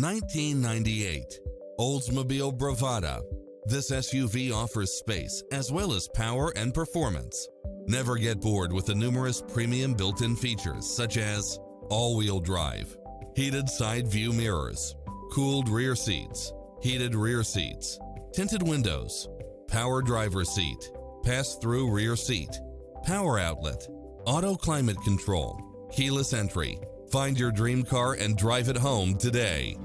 1998 Oldsmobile Bravada. This SUV offers space as well as power and performance. Never get bored with the numerous premium built-in features such as all-wheel drive, heated side view mirrors, cooled rear seats, heated rear seats, tinted windows, power driver seat, pass-through rear seat, power outlet, auto climate control, keyless entry. Find your dream car and drive it home today.